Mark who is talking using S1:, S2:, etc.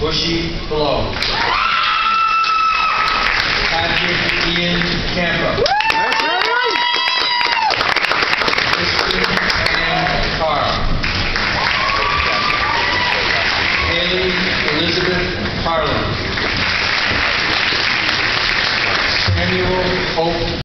S1: Bushy Blow. Patrick Ian Campo. Kristen Ann Carr. Haley Elizabeth Harlan. Samuel Hope